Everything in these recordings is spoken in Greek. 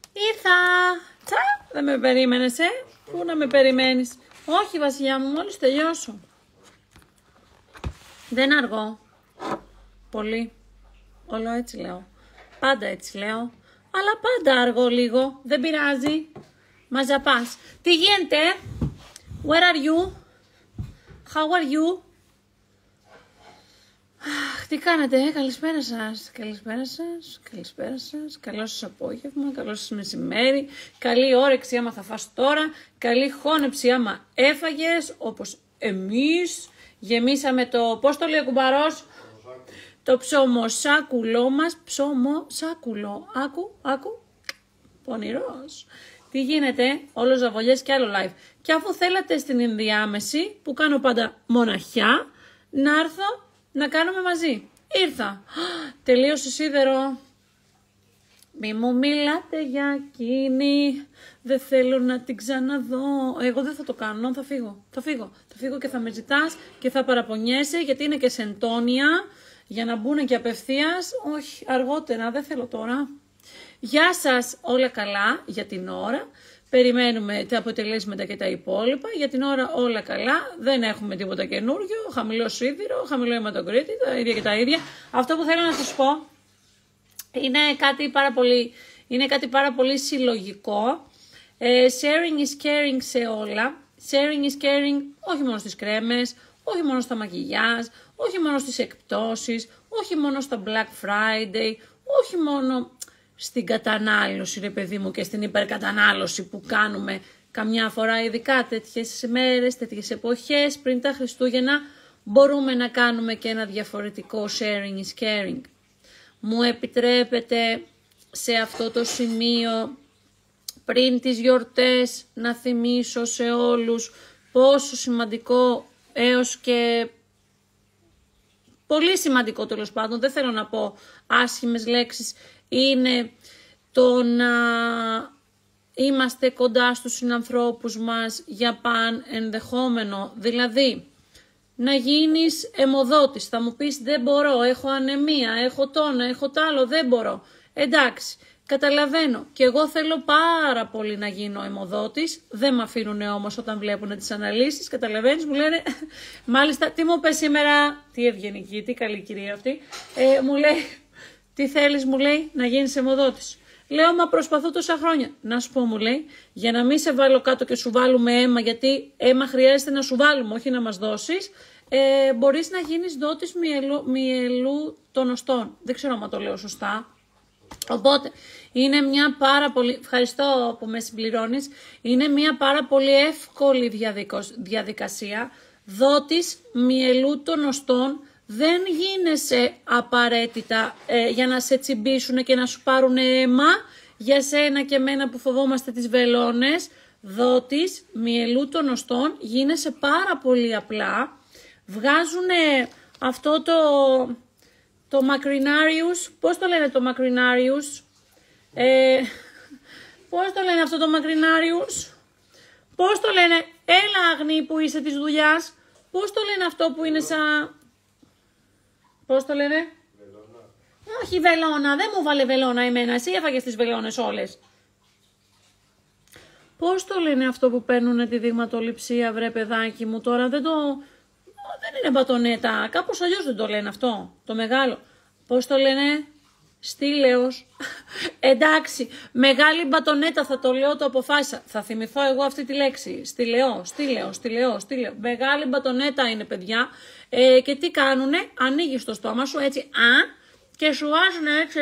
Ήρθα! Τσα! Δεν με περίμενες, Πού να με περιμένεις? Όχι, Βασιλιά μου, μόλις τελειώσω. Δεν αργώ. Πολύ. Όλο έτσι λέω. Πάντα έτσι λέω. Αλλά πάντα αργώ λίγο. Δεν πειράζει. Μαζαπάς. Τι γίνεται? Where are you? How are you? Τι κάνετε, καλησπέρα σας. Καλησπέρα σας. Καλησπέρα σας. Καλό σας απόγευμα. Καλό σας μεσημέρι. Καλή όρεξη άμα θα φας τώρα. Καλή χώνεψη άμα έφαγες. Όπως εμείς. Γεμίσαμε το, πώς το λέει ο κουμπαρός? Το ψωμοσάκουλό μας. Ψωμοσάκουλο. Άκου. Πονηρός. Τι γίνεται? Όλο ζαβολιές και άλλο live. Και αφού θέλατε στην ενδιάμεση, που κάνω πάντα μοναχιά, να έρθω να κάνουμε μαζί. Ήρθα. Τελείωσε σίδερο. Μη μου μιλάτε για εκείνη. Δεν θέλω να την ξαναδώ. Εγώ δεν θα το κάνω. Θα φύγω και θα με ζητάς και θα παραπονιέσαι, γιατί είναι και σεντόνια. Για να μπουν και απευθείας. Όχι, αργότερα. Δεν θέλω τώρα. Γεια σας, όλα καλά για την ώρα. Περιμένουμε τα αποτελέσματα και τα υπόλοιπα. Για την ώρα όλα καλά. Δεν έχουμε τίποτα καινούριο. Χαμηλό σίδηρο, χαμηλό αιματοκρίτη, τα ίδια και τα ίδια. Αυτό που θέλω να σας πω είναι κάτι πάρα πολύ συλλογικό. Sharing is caring σε όλα. Sharing is caring όχι μόνο στις κρέμες, όχι μόνο στα μακιγιάζ, όχι μόνο στις εκπτώσεις, όχι μόνο στα Black Friday, όχι μόνο στην κατανάλωση, ρε παιδί μου, και στην υπερκατανάλωση που κάνουμε καμιά φορά, ειδικά τέτοιες μέρες, τέτοιες εποχές, πριν τα Χριστούγεννα, μπορούμε να κάνουμε και ένα διαφορετικό sharing is caring. Μου επιτρέπετε σε αυτό το σημείο, πριν τις γιορτές, να θυμίσω σε όλους πόσο σημαντικό, έως και πολύ σημαντικό τέλος πάντων, δεν θέλω να πω άσχημες λέξεις, είναι το να είμαστε κοντά στους συνανθρώπους μας για παν ενδεχόμενο. Δηλαδή, να γίνεις αιμοδότης. Θα μου πεις δεν μπορώ, έχω ανεμία, έχω τόνα, έχω τ' άλλο, δεν μπορώ. Εντάξει, καταλαβαίνω. Και εγώ θέλω πάρα πολύ να γίνω αιμοδότης. Δεν με αφήνουν όμως όταν βλέπουν τις αναλύσεις. Καταλαβαίνεις, μου λένε, μάλιστα, τι μου πες σήμερα, τι ευγενική, τι καλή κυρία αυτή, μου λέει, τι θέλεις, μου λέει, να γίνεις αιμοδότης. Λέω, μα προσπαθώ τόσα χρόνια. Να σου πω, μου λέει, για να μην σε βάλω κάτω και σου βάλουμε αίμα, γιατί αίμα χρειάζεται να σου βάλουμε, όχι να μας δώσεις, μπορείς να γίνεις δότης μυελού των οστών. Δεν ξέρω αν το λέω σωστά. Οπότε, είναι μια πάρα πολύ, ευχαριστώ που με συμπληρώνεις, είναι μια πάρα πολύ εύκολη διαδικασία. Δότης μυελού των οστών. Δεν γίνεσαι απαραίτητα για να σε τσιμπήσουν και να σου πάρουν αίμα, για σένα και εμένα που φοβόμαστε τις βελόνες. Δότης μυελού των οστών, γίνεσαι πάρα πολύ απλά. Βγάζουν αυτό το μακρινάριους, πώς το λένε το μακρινάριους, πώς το λένε αυτό το μακρινάριους, πώς το λένε, έλα Αγνή που είσαι της δουλειάς, πώς το λένε αυτό που είναι σαν... Πώς το λένε? Βελόνα. Όχι βελόνα, δεν μου βάλε βελόνα εμένα, εσύ έφαγες τις βελόνες όλες. Πώς το λένε αυτό που παίρνουνε τη δειγματοληψία, βρε παιδάκι μου, τώρα δεν είναι μπατονέτα, κάπως αλλιώς δεν το λένε αυτό, το μεγάλο. Πώς το λένε? Στήλεος. Εντάξει, μεγάλη μπατονέτα θα το λέω, το αποφάσισα. Θα θυμηθώ εγώ αυτή τη λέξη. Στήλεο. Μεγάλη μπατονέτα είναι, παιδιά. Και τι κάνουνε? Ανοίγεις το στόμα σου έτσι, και σου βάζουν έτσι,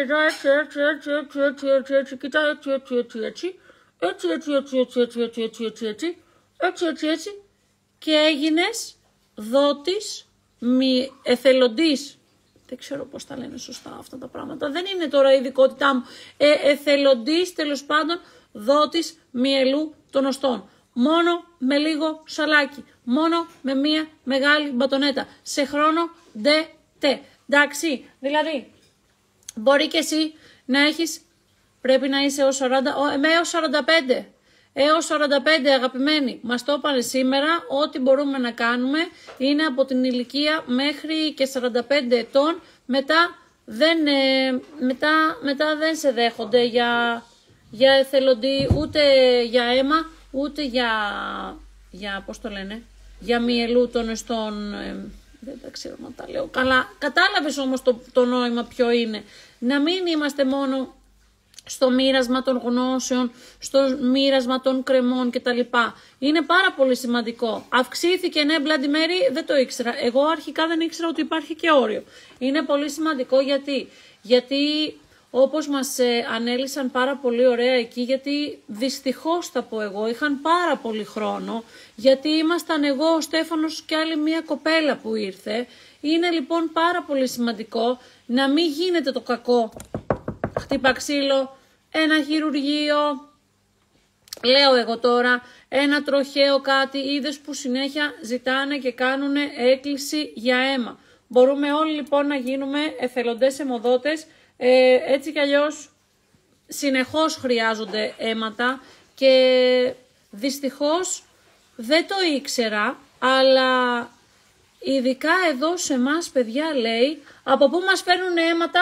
έτσι, και έγινες δότης εθελοντής. Δεν ξέρω πώς τα λένε σωστά αυτά τα πράγματα. Δεν είναι τώρα η ειδικότητά μου. Εθελοντής, τέλος πάντων, δότης μυελού των οστών. Μόνο με λίγο σαλάκι. Μόνο με μία μεγάλη μπατονέτα. Σε χρόνο τε. Εντάξει, δηλαδή, μπορεί και εσύ να έχεις, πρέπει να είσαι έως 40, έως 45. Έως 45 αγαπημένοι, μας το είπανε σήμερα, ό,τι μπορούμε να κάνουμε είναι από την ηλικία μέχρι και 45 ετών, μετά δεν σε δέχονται για εθελοντή, ούτε για αίμα, ούτε για πώς το λένε, για μυελού των εστών, δεν τα ξέρω να τα λέω καλά. Κατάλαβες όμως το νόημα ποιο είναι. Να μην είμαστε μόνο στο μοίρασμα των γνώσεων, στο μοίρασμα των κρεμών κτλ. Είναι πάρα πολύ σημαντικό. Αυξήθηκε, ναι, Bloody Mary, δεν το ήξερα. Εγώ αρχικά δεν ήξερα ότι υπάρχει και όριο. Είναι πολύ σημαντικό γιατί όπως μας ανέλησαν πάρα πολύ ωραία εκεί, γιατί δυστυχώς θα πω εγώ, είχαν πάρα πολύ χρόνο, γιατί ήμασταν εγώ, ο Στέφανος και άλλη μία κοπέλα που ήρθε. Είναι λοιπόν πάρα πολύ σημαντικό να μην γίνεται το κακό. Χτύπα ξύλο, ένα χειρουργείο, λέω εγώ τώρα, ένα τροχαίο κάτι, είδες που συνέχεια ζητάνε και κάνουν έκκληση για αίμα. Μπορούμε όλοι λοιπόν να γίνουμε εθελοντές αιμοδότες, έτσι κι αλλιώς συνεχώς χρειάζονται αίματα και δυστυχώς δεν το ήξερα, αλλά ειδικά εδώ σε εμάς παιδιά λέει, από πού μας φέρνουν αίματα?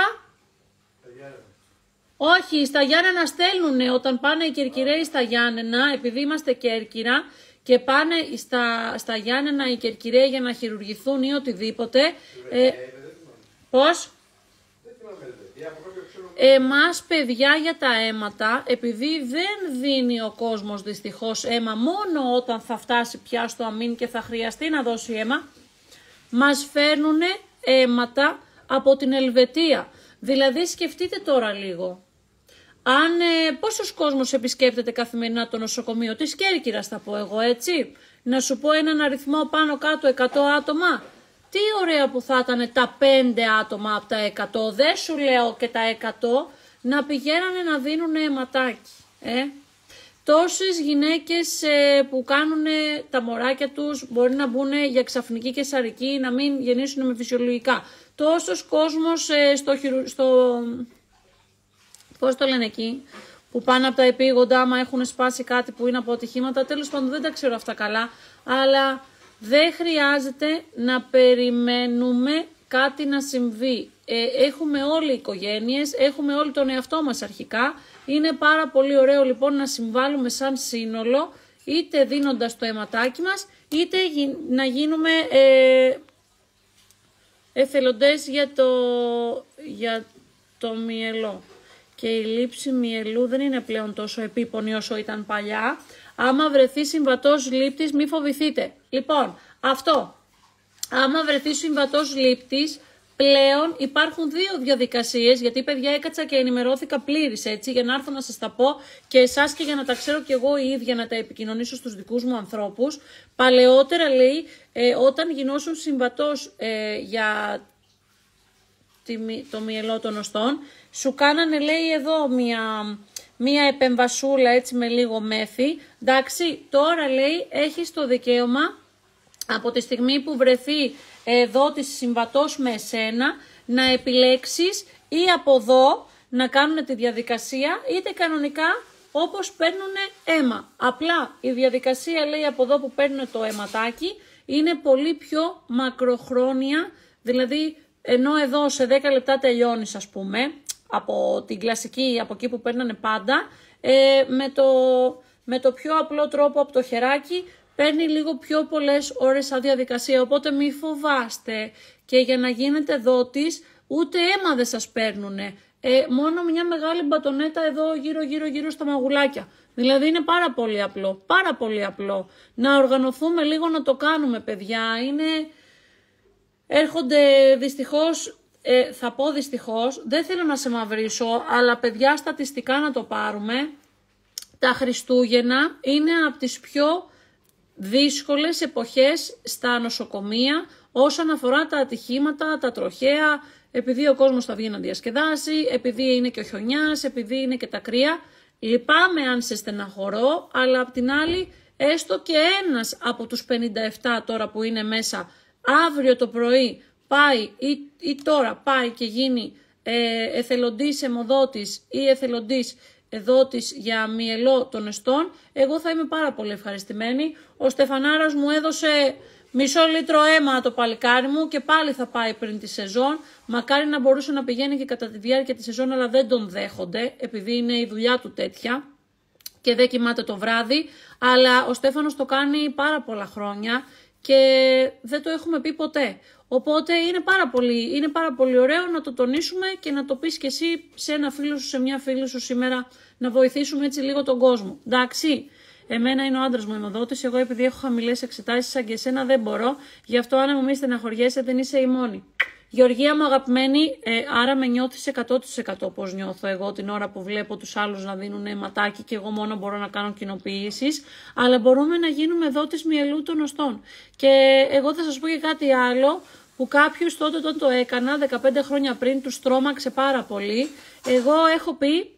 Όχι, στα Γιάννενα στέλνουνε όταν πάνε οι Κερκυραίοι στα Γιάννενα, επειδή είμαστε Κέρκυρα και πάνε στα Γιάννενα οι Κερκυραίοι για να χειρουργηθούν ή οτιδήποτε. Πώς? Εμάς παιδιά για τα αίματα, επειδή δεν δίνει ο κόσμος δυστυχώς αίμα μόνο όταν θα φτάσει πια στο αμήν και θα χρειαστεί να δώσει αίμα, μας φέρνουνε αίματα από την Ελβετία. Δηλαδή σκεφτείτε τώρα λίγο. Πόσος κόσμος επισκέπτεται καθημερινά το νοσοκομείο της Κέρκυρας, θα πω εγώ, έτσι. Να σου πω έναν αριθμό πάνω κάτω 100 άτομα. Τι ωραία που θα ήταν τα 5 άτομα από τα 100, δεν σου λέω και τα 100, να πηγαίνανε να δίνουν αιματάκι. Τόσες γυναίκες που κάνουν τα μωράκια τους μπορεί να μπουν για ξαφνική καισαρική, να μην γεννήσουν με φυσιολογικά. Τόσος κόσμος πώς το λένε εκεί, που πάνε από τα επίγοντα, άμα έχουν σπάσει κάτι που είναι από ατυχήματα, τέλος πάντων δεν τα ξέρω αυτά καλά, αλλά δεν χρειάζεται να περιμένουμε κάτι να συμβεί. Έχουμε όλοι οικογένειες, έχουμε όλοι τον εαυτό μας αρχικά. Είναι πάρα πολύ ωραίο λοιπόν να συμβάλλουμε σαν σύνολο, είτε δίνοντας το αιματάκι μας, είτε να γίνουμε εθελοντές για το μυελό. Και η λήψη μυελού δεν είναι πλέον τόσο επίπονη όσο ήταν παλιά. Άμα βρεθεί συμβατός λήπτης, μη φοβηθείτε. Λοιπόν, αυτό. Άμα βρεθεί συμβατός λήπτης, πλέον υπάρχουν 2 διαδικασίες, γιατί παιδιά έκατσα και ενημερώθηκα πλήρης έτσι, για να έρθω να σας τα πω και εσάς και για να τα ξέρω κι εγώ η ίδια να τα επικοινωνήσω στους δικούς μου ανθρώπους. Παλαιότερα λέει, όταν γινώσουν συμβατός για το μυελό των οστών, σου κάνανε λέει εδώ μία επεμβασούλα έτσι με λίγο μέθη. Εντάξει, τώρα λέει έχεις το δικαίωμα από τη στιγμή που βρεθεί εδώ τη συμβατός με εσένα να επιλέξεις ή από εδώ να κάνουν τη διαδικασία είτε κανονικά όπως παίρνουν αίμα. Απλά η διαδικασία λέει από εδώ που παίρνουν το αιματάκι είναι πολύ πιο μακροχρόνια, δηλαδή ενώ εδώ σε 10 λεπτά τελειώνεις ας πούμε, από την κλασική, από εκεί που παίρνανε πάντα, με το πιο απλό τρόπο από το χεράκι, παίρνει λίγο πιο πολλές ώρες σαν διαδικασία, οπότε μη φοβάστε και για να γίνετε δότης ούτε αίμα δεν σας παίρνουνε, μόνο μια μεγάλη μπατονέτα εδώ γύρω στα μαγουλάκια. Δηλαδή είναι πάρα πολύ απλό, να οργανωθούμε λίγο να το κάνουμε παιδιά, έρχονται δυστυχώς, θα πω δυστυχώς, δεν θέλω να σε μαυρίσω, αλλά παιδιά στατιστικά να το πάρουμε, τα Χριστούγεννα είναι από τις πιο δύσκολες εποχές στα νοσοκομεία όσον αφορά τα ατυχήματα, τα τροχαία, επειδή ο κόσμος θα βγει να διασκεδάσει, επειδή είναι και ο χιονιάς, επειδή είναι και τα κρύα. Λυπάμαι αν σε στεναχωρώ, αλλά απ' την άλλη έστω και ένας από τους 57 τώρα που είναι μέσα αύριο το πρωί πάει ή τώρα πάει και γίνει εθελοντής αιμοδότης ή εθελοντής δότης για μυελό των εστών, εγώ θα είμαι πάρα πολύ ευχαριστημένη. Ο Στεφανάρας μου έδωσε μισό λίτρο αίμα το παλικάρι μου και πάλι θα πάει πριν τη σεζόν. Μακάρι να μπορούσε να πηγαίνει και κατά τη διάρκεια τη σεζόν, αλλά δεν τον δέχονται, επειδή είναι η δουλειά του τέτοια και δεν κοιμάται το βράδυ. Αλλά ο Στέφανος το κάνει πάρα πολλά χρόνια και δεν το έχουμε πει ποτέ. Οπότε είναι πάρα πολύ ωραίο να το τονίσουμε και να το πεις και εσύ σε ένα φίλο σου, σε μια φίλη σου σήμερα, να βοηθήσουμε έτσι λίγο τον κόσμο. Εντάξει, εμένα είναι ο άντρας μου αιμοδότης, εγώ επειδή έχω χαμηλές εξετάσεις σαν και εσένα δεν μπορώ, γι' αυτό αν μη στεναχωριέσαι δεν είσαι η μόνη. Γεωργία μου αγαπημένη, άρα με νιώθεις 100% πώς νιώθω εγώ την ώρα που βλέπω τους άλλους να δίνουν αιματάκι και εγώ μόνο μπορώ να κάνω κοινοποιήσεις, αλλά μπορούμε να γίνουμε δότης μυελού των οστών. Και εγώ θα σας πω και κάτι άλλο που κάποιους τότε όταν το έκανα, 15 χρόνια πριν, τους τρόμαξε πάρα πολύ. Εγώ έχω πει,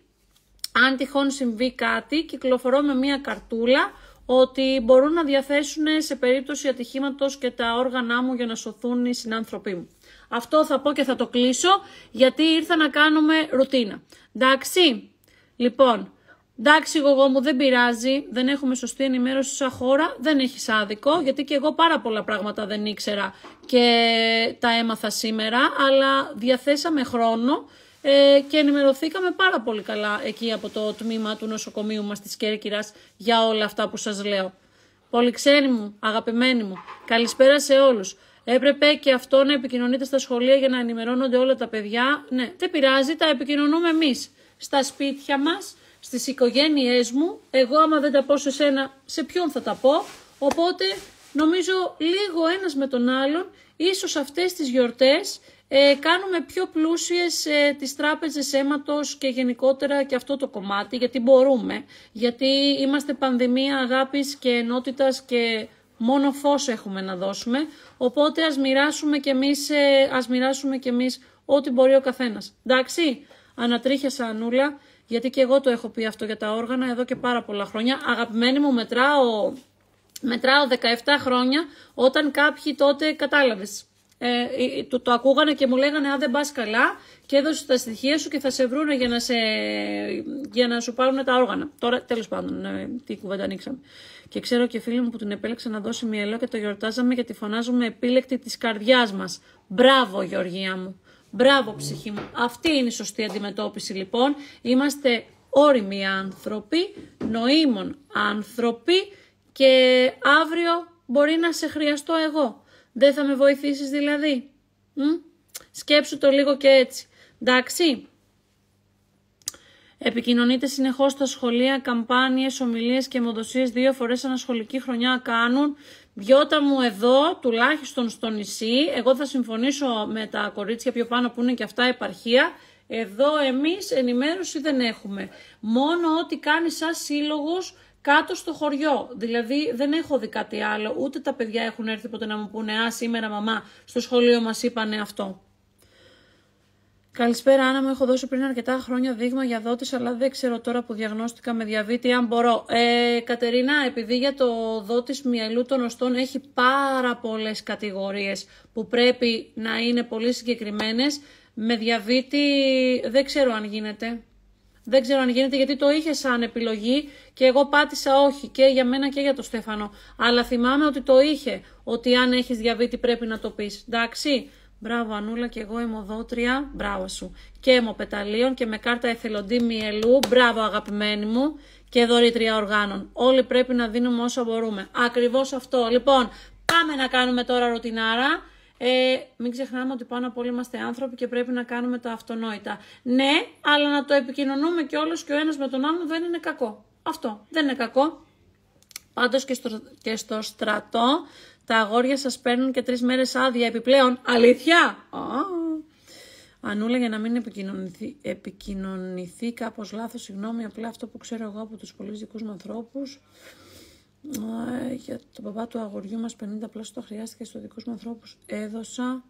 αν τυχόν συμβεί κάτι, κυκλοφορώ με μία καρτούλα, ότι μπορούν να διαθέσουν σε περίπτωση ατυχήματος και τα όργανά μου για να σωθούν οι συνάνθρωποι μου. Αυτό θα πω και θα το κλείσω, γιατί ήρθα να κάνουμε ρουτίνα. Εντάξει, λοιπόν, εντάξει εγώ μου δεν πειράζει, δεν έχουμε σωστή ενημέρωση σαν χώρα, δεν έχεις άδικο, γιατί και εγώ πάρα πολλά πράγματα δεν ήξερα και τα έμαθα σήμερα, αλλά διαθέσαμε χρόνο και ενημερωθήκαμε πάρα πολύ καλά εκεί από το τμήμα του νοσοκομείου μας της Κέρκυρας για όλα αυτά που σας λέω. Πολυξένοι μου, αγαπημένοι μου, καλησπέρα σε όλους. Έπρεπε και αυτό να επικοινωνείτε στα σχολεία για να ενημερώνονται όλα τα παιδιά. Ναι, δεν πειράζει, τα επικοινωνούμε εμείς. Στα σπίτια μας, στις οικογένειές μου, εγώ άμα δεν τα πω σε σένα, σε ποιον θα τα πω. Οπότε νομίζω λίγο ένας με τον άλλον, ίσως αυτές τις γιορτές κάνουμε πιο πλούσιες τις τράπεζες αίματος και γενικότερα και αυτό το κομμάτι, γιατί μπορούμε, γιατί είμαστε πανδημία αγάπης και ενότητας και μόνο φως έχουμε να δώσουμε, οπότε ας μοιράσουμε κι εμείς ό,τι μπορεί ο καθένας. Εντάξει, ανατρίχιασα Ανούλα, γιατί και εγώ το έχω πει αυτό για τα όργανα εδώ και πάρα πολλά χρόνια. Αγαπημένη μου, μετράω 17 χρόνια, όταν κάποιοι τότε κατάλαβες. Το ακούγανε και μου λέγανε αν δεν πας καλά και έδωσες τα στοιχεία σου και θα σε βρούνε για να σου πάρουν τα όργανα. Τώρα τέλος πάντων τι κουβέντα ανοίξαμε. Και ξέρω και φίλοι μου που την επέλεξαν να δώσει μυελό και το γιορτάζαμε γιατί φωνάζουμε επίλεκτη της καρδιάς μας. Μπράβο Γεωργία μου, μπράβο ψυχή μου. Αυτή είναι η σωστή αντιμετώπιση λοιπόν. Είμαστε όριμοι άνθρωποι, νοήμων άνθρωποι και αύριο μπορεί να σε χρειαστώ εγώ. Δεν θα με βοηθήσεις δηλαδή. Σκέψου το λίγο και έτσι. Εντάξει. Επικοινωνείτε συνεχώς στα σχολεία, καμπάνιες, ομιλίες και αιμοδοσίες 2 φορές ανασχολική χρονιά κάνουν. Βιώτα μου εδώ, τουλάχιστον στο νησί, εγώ θα συμφωνήσω με τα κορίτσια πιο πάνω που είναι και αυτά επαρχία. Εδώ εμείς ενημέρωση δεν έχουμε. Μόνο ό,τι κάνει σαν σύλλογος κάτω στο χωριό. Δηλαδή δεν έχω δει κάτι άλλο, ούτε τα παιδιά έχουν έρθει ποτέ να μου πούνε «Α, σήμερα μαμά, στο σχολείο μας είπανε αυτό». Καλησπέρα Άννα μου, έχω δώσει πριν αρκετά χρόνια δείγμα για δότης, αλλά δεν ξέρω τώρα που διαγνώστηκα με διαβήτη αν μπορώ. Κατερίνα, επειδή για το δότης μυελού των οστών έχει πάρα πολλές κατηγορίες που πρέπει να είναι πολύ συγκεκριμένες, με διαβήτη δεν ξέρω αν γίνεται. Δεν ξέρω αν γίνεται γιατί το είχε σαν επιλογή και εγώ πάτησα όχι και για μένα και για τον Στέφανο. Αλλά θυμάμαι ότι το είχε, ότι αν έχεις διαβήτη πρέπει να το πεις. Εντάξει, μπράβο Ανούλα και εγώ αιμοδότρια, μπράβο σου. Και αιμοπεταλίων και με κάρτα εθελοντή μυελού, μπράβο αγαπημένη μου και δωρήτρια οργάνων. Όλοι πρέπει να δίνουμε όσο μπορούμε. Ακριβώς αυτό. Λοιπόν, πάμε να κάνουμε τώρα ρουτινάρα. Μην ξεχνάμε ότι πάνω απ' όλα είμαστε άνθρωποι και πρέπει να κάνουμε τα αυτονόητα. Ναι, αλλά να το επικοινωνούμε και όλος και ο ένας με τον άλλον δεν είναι κακό. Αυτό δεν είναι κακό. Πάντως και στο στρατό τα αγόρια σας παίρνουν και 3 μέρες άδεια επιπλέον. Αλήθεια! Ανούλα, για να μην επικοινωνηθεί κάπως λάθος, συγγνώμη, απλά αυτό που ξέρω εγώ από τους πολλούς δικούς μου ανθρώπους. Για τον παπά του αγοριού μας 50 απλώς το χρειάστηκε στους δικούς μου ανθρώπους. Έδωσα,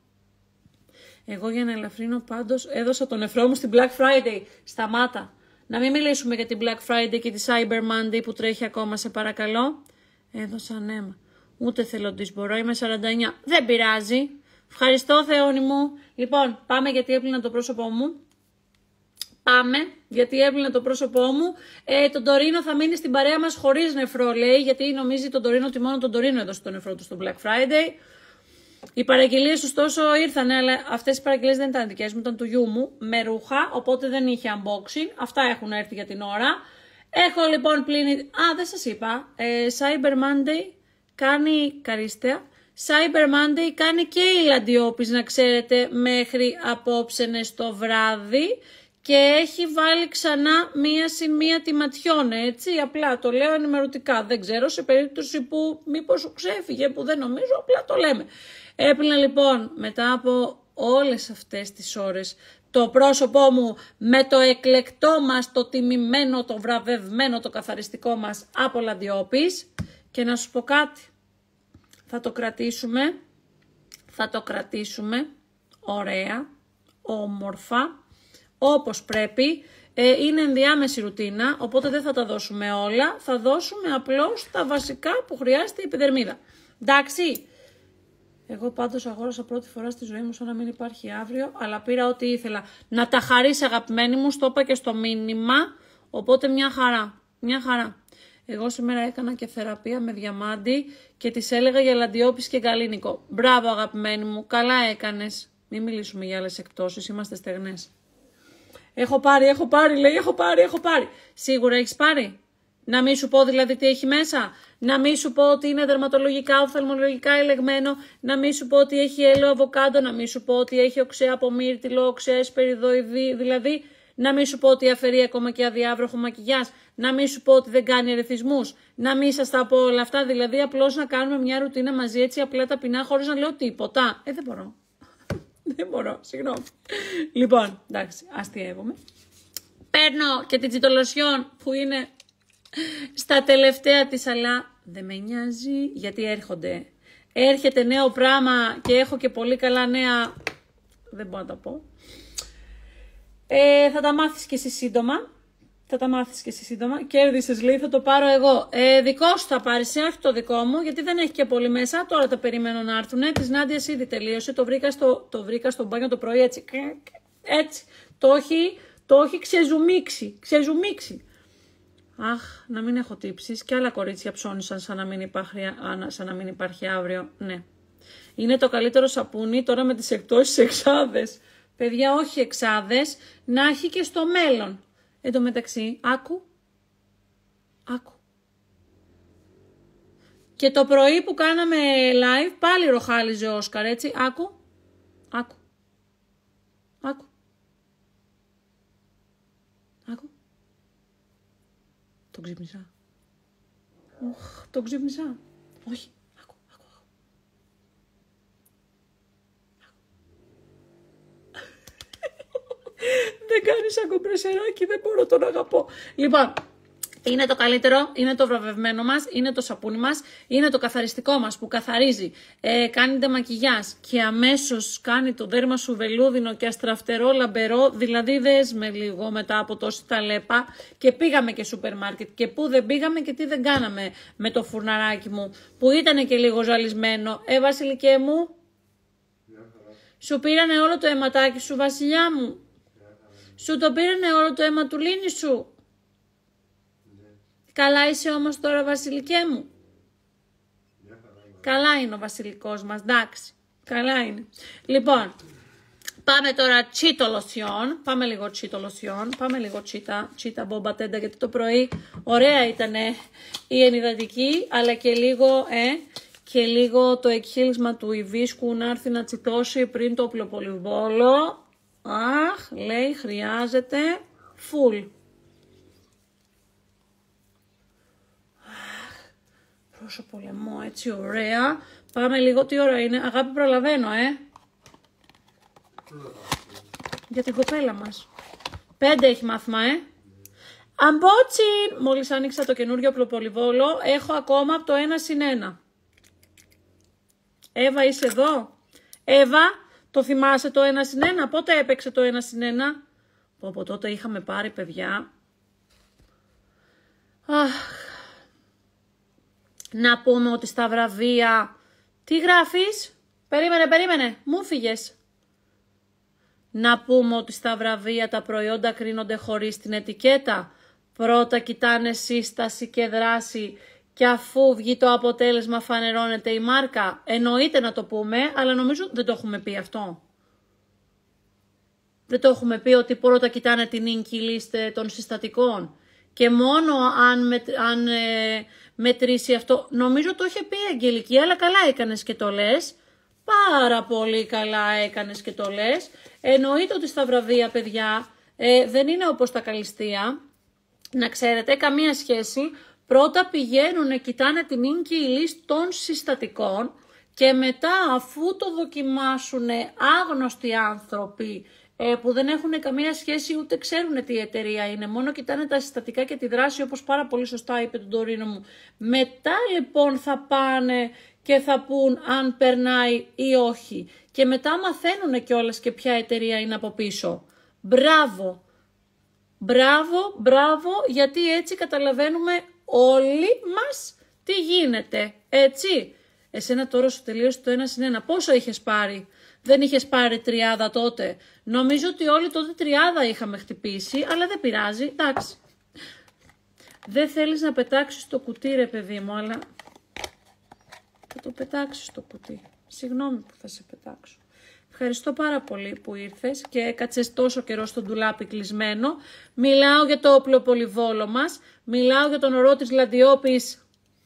εγώ για να ελαφρύνω πάντως, έδωσα τον νεφρό μου στην Black Friday. Σταμάτα. Να μην μιλήσουμε για την Black Friday και τη Cyber Monday που τρέχει ακόμα, σε παρακαλώ. Έδωσα νέμα. Ούτε θελοντής μπορώ, είμαι 49. Δεν πειράζει. Ευχαριστώ Θεόνι μου. Λοιπόν, πάμε γιατί έπλυνα το πρόσωπό μου. Πάμε, γιατί έβλυνε το πρόσωπό μου. Το Τωρίνο θα μείνει στην παρέα μας χωρίς νεφρό, λέει, γιατί νομίζει τον Τωρίνο ότι μόνο τον Τωρίνο έδωσε το νεφρό του στο Black Friday. Οι παραγγελίες ωστόσο ήρθαν, αλλά αυτές οι παραγγελίες δεν ήταν δικές μου, ήταν του γιού μου, με ρούχα, οπότε δεν είχε unboxing. Αυτά έχουν έρθει για την ώρα. Έχω λοιπόν πλύνει. Δεν σας είπα. Cyber Monday κάνει καρίστεα. Cyber Monday κάνει και η Λαντιόπης, να ξέρετε, μέχρι απόψενες το βράδυ. Και έχει βάλει ξανά μία συν μία τη ματιών, έτσι, απλά το λέω ενημερωτικά, δεν ξέρω, σε περίπτωση που μήπως σου ξέφυγε, που δεν νομίζω, απλά το λέμε. Έπλυνα λοιπόν μετά από όλες αυτές τις ώρες το πρόσωπό μου με το εκλεκτό μας, το τιμημένο, το βραβευμένο, το καθαριστικό μας από Λαντιόπης. Και να σου πω κάτι, θα το κρατήσουμε ωραία, όμορφα, όπως πρέπει. Είναι ενδιάμεση ρουτίνα, οπότε δεν θα τα δώσουμε όλα, θα δώσουμε απλώς τα βασικά που χρειάζεται η επιδερμίδα. Εντάξει, εγώ πάντως αγόρασα πρώτη φορά στη ζωή μου σαν να μην υπάρχει αύριο, αλλά πήρα ό,τι ήθελα. Να τα χαρίσει αγαπημένοι μου, στο είπα και στο μήνυμα, οπότε μια χαρά. Εγώ σήμερα έκανα και θεραπεία με διαμάντι και της έλεγα για Λαντιόπης και Γκαλίνικο. Μπράβο αγαπημένοι μου, καλά έκανες. Μην μιλήσουμε για άλλες εκτόσεις, είμαστε στεγνές. Έχω πάρει, λέει, έχω πάρει. Σίγουρα έχεις πάρει? Να μην σου πω δηλαδή τι έχει μέσα? Να μην σου πω ότι είναι δερματολογικά, οφθαλμολογικά ελεγμένο? Να μην σου πω ότι έχει έλαιο αβοκάντο? Να μην σου πω ότι έχει οξέα από μύρτιλο, οξέα εσπεριδοειδή, δηλαδή? Να μην σου πω ότι αφαιρεί ακόμα και αδιάβροχο μακιγιάζ? Να μην σου πω ότι δεν κάνει ερεθισμούς? Να μην σας τα πω όλα αυτά, δηλαδή απλώς να κάνουμε μια ρουτίνα μαζί, έτσι απλά ταπεινά, χωρίς να λέω τίποτα? Δεν μπορώ. Δεν μπορώ, συγγνώμη. Λοιπόν, εντάξει, αστειεύομαι. Παίρνω και την τσιτολοσιόν που είναι στα τελευταία της, αλλά δεν με νοιάζει γιατί έρχεται νέο πράγμα και έχω και πολύ καλά νέα, δεν μπορώ να τα πω. Θα τα μάθεις και εσύ σύντομα. Κέρδισες, λέει, θα το πάρω εγώ. Δικό σου θα πάρεις, όχι το δικό μου, γιατί δεν έχει και πολύ μέσα. Τώρα τα περιμένω να έρθουνε. Της Νάντιας ήδη τελείωσε. Το βρήκα στο μπάνιο το πρωί, έτσι. Το έχει ξεζουμίξει. Αχ, να μην έχω τύψεις. Και άλλα κορίτσια ψώνισαν σαν να μην υπάρχει αύριο. Ναι. Είναι το καλύτερο σαπούνι τώρα με τις εκτόσεις εξάδες. Παιδιά, όχι εξάδες, να έχει και στο μέλλον. Εν τω μεταξύ, άκου. Και το πρωί που κάναμε live, πάλι ροχάλιζε ο Όσκαρ, έτσι. Άκου. Τον ξύπνησα. Όχι. Άκου. Δεν κάνεις αγκομπρεσεράκι, δεν μπορώ, τον αγαπώ. Λοιπόν, είναι το καλύτερο, είναι το βραβευμένο μας, είναι το σαπούνι μας, είναι το καθαριστικό μας που καθαρίζει, κάνει ντεμακιγιάζ και αμέσως κάνει το δέρμα σου βελούδινο και αστραφτερό λαμπερό, δηλαδή δες με λίγο μετά από τόση ταλέπα και πήγαμε και σούπερ μάρκετ και πού δεν πήγαμε και τι δεν κάναμε με το φουρναράκι μου που ήταν και λίγο ζαλισμένο. Βασιλικέ μου, σου πήρανε όλο το αιματάκι σου, βασιλιά μου? Σου το πήρανε όλο το αίμα του Λίνη σου? Καλά είσαι όμως τώρα, βασιλικέ μου? Καλά είναι ο βασιλικός μας, εντάξει. Καλά είναι. Λοιπόν, πάμε τώρα τσίτολοσιόν. Πάμε λίγο τσίτα μπομπατέντα, γιατί το πρωί ωραία ήταν η ενυδατική, αλλά και λίγο το εκχύλισμα του υβίσκου να έρθει να τσιτώσει πριν το οπλοπολιβόλο. Αχ, λέει, χρειάζεται φουλ. Πρόσωπο λαιμό, έτσι ωραία. Πάμε λίγο, τι ώρα είναι? Αγάπη, προλαβαίνω, για την κοπέλα μας. 5 έχει μάθημα, Αμπότσι! Μόλις άνοιξα το καινούριο οπλοπολιβόλο, έχω ακόμα από το 1+1. Εύα, είσαι εδώ? Εύα, το θυμάσαι το 1+1? Πότε έπαιξε το 1+1? Από τότε είχαμε πάρει, παιδιά. Αχ. Να πούμε ότι στα βραβεία... Τι γράφεις? Περίμενε, μου φύγες. να πούμε ότι στα βραβεία τα προϊόντα κρίνονται χωρίς την ετικέτα. Πρώτα κοιτάνε σύσταση και δράση και αφού βγει το αποτέλεσμα φανερώνεται η μάρκα. Εννοείται να το πούμε, αλλά νομίζω δεν το έχουμε πει αυτό. Δεν το έχουμε πει ότι πρώτα κοιτάνε την ίνκη λίστα των συστατικών και μόνο αν μετρήσει αυτό. Νομίζω το είχε πει η Αγγελική, αλλά καλά έκανες και το λες. Πάρα πολύ καλά έκανες και το λες. Εννοείται ότι στα βραβεία, παιδιά, δεν είναι όπως τα καλλιστεία. Να ξέρετε, καμία σχέση. Πρώτα πηγαίνουν, κοιτάνε την ίνκη λίστα των συστατικών και μετά αφού το δοκιμάσουν άγνωστοι άνθρωποι που δεν έχουν καμία σχέση ούτε ξέρουν τι εταιρεία είναι, μόνο κοιτάνε τα συστατικά και τη δράση όπως πάρα πολύ σωστά είπε τον Τωρίνο μου. Μετά λοιπόν θα πάνε και θα πούν αν περνάει ή όχι και μετά μαθαίνουν κιόλας και ποια εταιρεία είναι από πίσω. Μπράβο, μπράβο, μπράβο, γιατί έτσι καταλαβαίνουμε όλοι μας τι γίνεται, έτσι. Εσένα τώρα σου τελείωσε το 1+1, πόσο είχες πάρει? Δεν είχες πάρει 30 τότε. Νομίζω ότι όλοι τότε 30 είχαμε χτυπήσει, αλλά δεν πειράζει, εντάξει. Δεν θέλεις να πετάξεις το κουτί ρε παιδί μου, αλλά θα το πετάξεις το κουτί. Συγγνώμη που θα σε πετάξω. Ευχαριστώ πάρα πολύ που ήρθες και έκατσες τόσο καιρό στο ντουλάπι κλεισμένο. Μιλάω για το οπλοπολιβόλο μας, μιλάω για τον ορό της Λαντιόπης.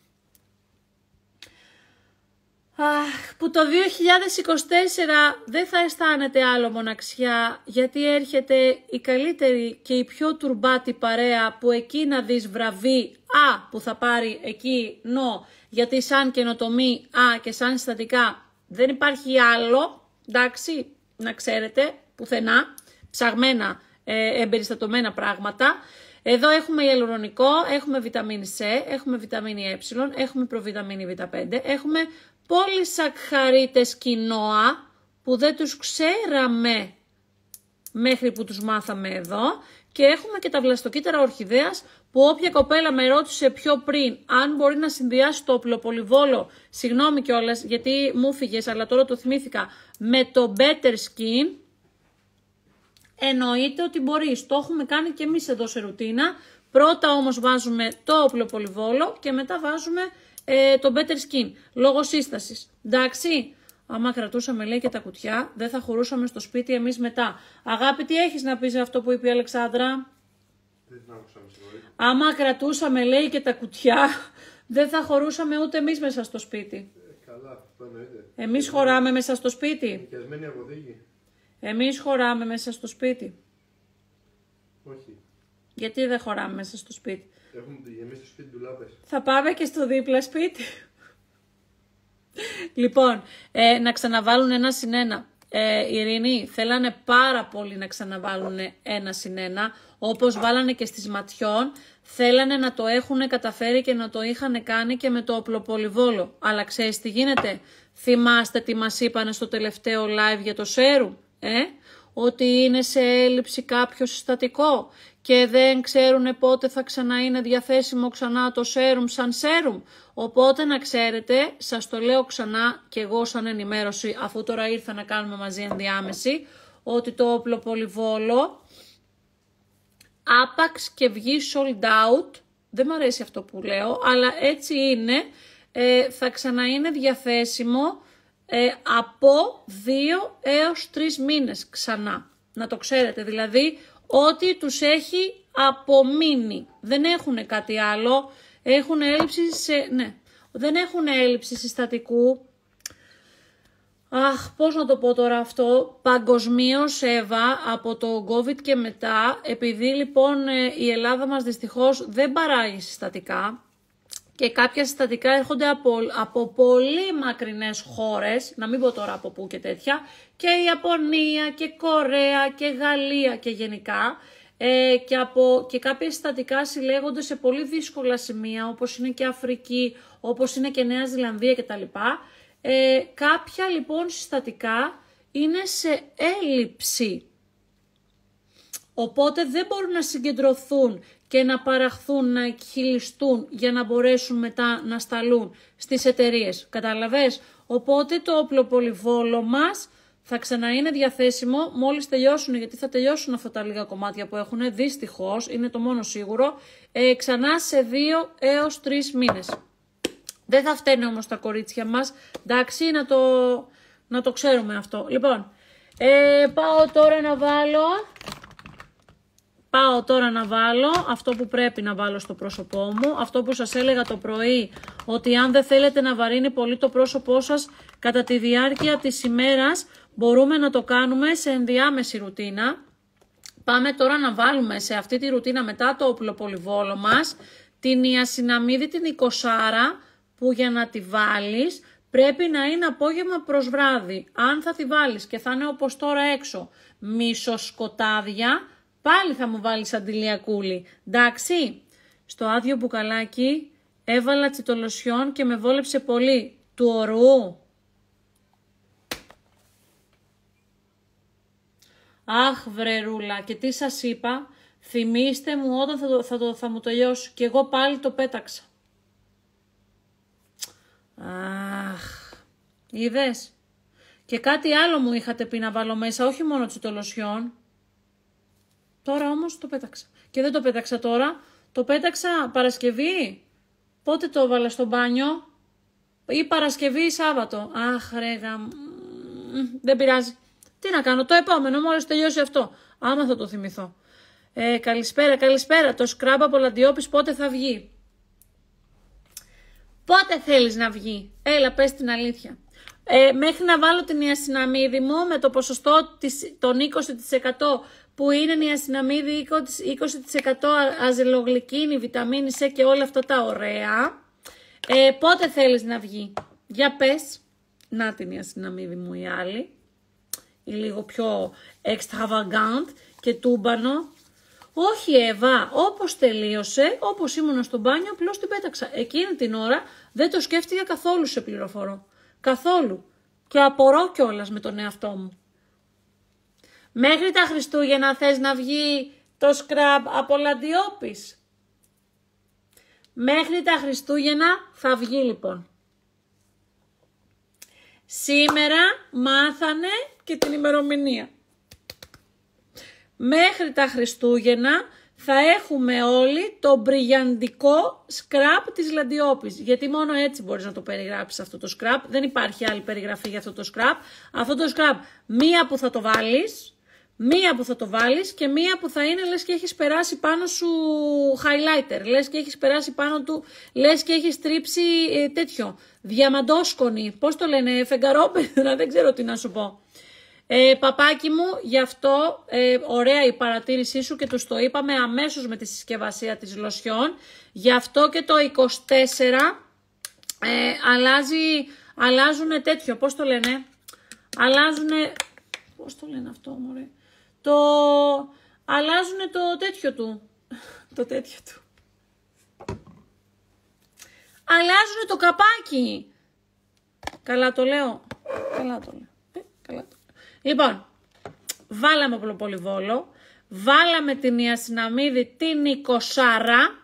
Που το 2024 δεν θα αισθάνεται άλλο μοναξιά, γιατί έρχεται η καλύτερη και η πιο τουρμπάτη παρέα που εκεί να δεις βραβεί που θα πάρει εκεί γιατί σαν καινοτομή και σαν συστατικά δεν υπάρχει άλλο, εντάξει, να ξέρετε, πουθενά, ψαγμένα, εμπεριστατωμένα πράγματα. Εδώ έχουμε ιαλουρονικό, έχουμε βιταμίνη C, έχουμε βιταμίνη Ε, έχουμε προβιταμίνη Β5, έχουμε πολυσακχαρίτες κοινόα που δεν τους ξέραμε μέχρι που τους μάθαμε εδώ και έχουμε και τα βλαστοκύτταρα ορχιδέας που όποια κοπέλα με ρώτησε πιο πριν αν μπορεί να συνδυάσει το οπλοπολιβόλο, συγγνώμη κιόλας γιατί μου φύγες αλλά τώρα το θυμήθηκα, με το Better Skin, εννοείται ότι μπορείς. Το έχουμε κάνει και εμείς εδώ σε ρουτίνα. Πρώτα όμως βάζουμε το οπλοπολιβόλο και μετά βάζουμε το Better Skin, λόγω σύστασης. Εντάξει, άμα κρατούσαμε λέει και τα κουτιά, δεν θα χωρούσαμε στο σπίτι εμείς μετά. Αγάπη, τι έχεις να πεις αυτό που είπε η Αλεξάνδρα? Δεν την άκουσα, με συγχωρείτε. Άμα κρατούσαμε λέει και τα κουτιά, δεν θα χωρούσαμε ούτε εμείς μέσα στο σπίτι. Καλά, αυτό εννοείται. Εμείς χωράμε μέσα στο σπίτι. Νοικιασμένη αποδίκη. Εμείς χωράμε μέσα στο σπίτι. Όχι. Γιατί δεν χωράμε μέσα στο σπίτι? Έχουμε γεμίσει στο σπίτι ντουλάπες. Θα πάμε και στο δίπλα σπίτι. Λοιπόν, να ξαναβάλουν 1+1. Ειρήνη, θέλανε πάρα πολύ να ξαναβάλουν 1+1, όπως βάλανε και στις ματιών, θέλανε να το έχουν καταφέρει και να το είχαν κάνει και με το οπλοπολιβόλο. Αλλά ξέρεις τι γίνεται? Θυμάστε τι μας είπανε στο τελευταίο live για το σέρουμ, ότι είναι σε έλλειψη κάποιο συστατικό και δεν ξέρουν πότε θα είναι διαθέσιμο ξανά το σέρουμ σαν σέρουμ. Οπότε να ξέρετε, σας το λέω ξανά και εγώ σαν ενημέρωση, αφού τώρα ήρθα να κάνουμε μαζί ενδιάμεση, ότι το οπλοπολιβόλο άπαξ και βγει sold out, δεν μου αρέσει αυτό που λέω, αλλά έτσι είναι, θα ξαναείνε διαθέσιμο από 2 έως 3 μήνες ξανά. Να το ξέρετε, δηλαδή ότι τους έχει απομείνει. Δεν έχουν κάτι άλλο, έχουν έλλειψη δεν έχουν έλλειψη συστατικού. Πώς να το πω τώρα αυτό, παγκοσμίως Εύα από το COVID και μετά, επειδή λοιπόν η Ελλάδα μας δυστυχώς δεν παράγει συστατικά και κάποια συστατικά έρχονται από πολύ μακρινές χώρες, να μην πω τώρα από πού και τέτοια, και Ιαπωνία και Κορέα και Γαλλία και γενικά, και κάποια συστατικά συλλέγονται σε πολύ δύσκολα σημεία, όπως είναι και Αφρική, όπως είναι και Νέα Ζηλανδία κτλ. Κάποια λοιπόν συστατικά είναι σε έλλειψη, οπότε δεν μπορούν να συγκεντρωθούν και να παραχθούν, να εκχυλιστούν για να μπορέσουν μετά να σταλούν στις εταιρείες. Καταλαβες? Οπότε το οπλοπολιβόλο μας θα ξαναείνε διαθέσιμο μόλις τελειώσουν, γιατί θα τελειώσουν αυτά τα λίγα κομμάτια που έχουν, δυστυχώς, είναι το μόνο σίγουρο, ξανά σε 2 έως 3 μήνες. Δεν θα φταίνε όμως τα κορίτσια μας, εντάξει, να το ξέρουμε αυτό. Λοιπόν, πάω τώρα να βάλω αυτό που πρέπει να βάλω στο πρόσωπό μου, αυτό που σας έλεγα το πρωί, ότι αν δεν θέλετε να βαρύνει πολύ το πρόσωπό σας κατά τη διάρκεια της ημέρας, μπορούμε να το κάνουμε σε ενδιάμεση ρουτίνα. Πάμε τώρα να βάλουμε σε αυτή τη ρουτίνα μετά το οπλοπολιβόλο μας, την νιασιναμίδη την 20, που για να τη βάλεις πρέπει να είναι απόγευμα προς βράδυ. Αν θα τη βάλεις και θα είναι όπως τώρα έξω, μισοσκοτάδια, πάλι θα μου βάλεις αντιλιακούλη. Εντάξει, στο άδειο μπουκαλάκι έβαλα τσιτολοσιόν και με βόλεψε πολύ. Του ορού. Αχ βρερούλα, και τι σας είπα, θυμήστε μου όταν θα μου τελειώσει. Και εγώ πάλι το πέταξα. Αχ, είδες. Και κάτι άλλο μου είχατε πει να βάλω μέσα, όχι μόνο τσιτολοσιόν. Τώρα όμως το πέταξα. Και δεν το πέταξα τώρα, το πέταξα Παρασκευή. Πότε το έβαλα στο μπάνιο? Ή Παρασκευή ή Σάββατο. Αχ ρέγα, δεν πειράζει. Τι να κάνω, το επόμενο μόλις τελειώσει αυτό. Άμα θα το θυμηθώ. Καλησπέρα. Το σκράμπ από Λαντιόπης πότε θα βγει? Πότε θέλεις να βγει? Έλα, πες την αλήθεια. Μέχρι να βάλω την νιασιναμίδη μου με το ποσοστό των 20% που είναι νιασιναμίδη, 20% αζελογλυκίνη, βιταμίνη C και όλα αυτά τα ωραία. Πότε θέλεις να βγει? Για πες. Να την νιασιναμίδη μου η άλλη. Η λίγο πιο extravagant και τούμπανο. Όχι Εύα, όπως τελείωσε, όπως ήμουν στο μπάνιο, απλώς την πέταξα. Εκείνη την ώρα δεν το σκέφτηκα καθόλου, σε πληροφορώ. Καθόλου. Και απορώ κιόλας με τον εαυτό μου. Μέχρι τα Χριστούγεννα θες να βγει το σκραμπ από Λαντιόπης? Μέχρι τα Χριστούγεννα θα βγει λοιπόν. Σήμερα μάθανε και την ημερομηνία. Μέχρι τα Χριστούγεννα θα έχουμε όλοι το μπριγιαντικό σκράπ της Λαντιόπης. Γιατί μόνο έτσι μπορείς να το περιγράψεις αυτό το σκράπ. Δεν υπάρχει άλλη περιγραφή για αυτό το σκράπ. Αυτό το σκράπ, μία που θα το βάλεις, και μία που θα είναι λες και έχεις περάσει πάνω σου highlighter. Λες και έχεις περάσει πάνω του, λες και έχεις τρίψει τέτοιο, διαμαντόσκονη. Πώς το λένε, φεγγαρόπεδρα, δεν ξέρω τι να σου πω. Παπάκι μου, γι' αυτό ωραία η παρατήρησή σου και τους το είπαμε αμέσως με τη συσκευασία της λοσιόν. Γι' αυτό και το 24 αλλάζουν τέτοιο, πώς το λένε, πώς το λένε αυτό μωρέ, αλλάζουν το τέτοιο του, αλλάζουν το καπάκι. Καλά το λέω. Λοιπόν, βάλαμε οπλοπολιβόλο, βάλαμε την νιασιναμίδη την 20,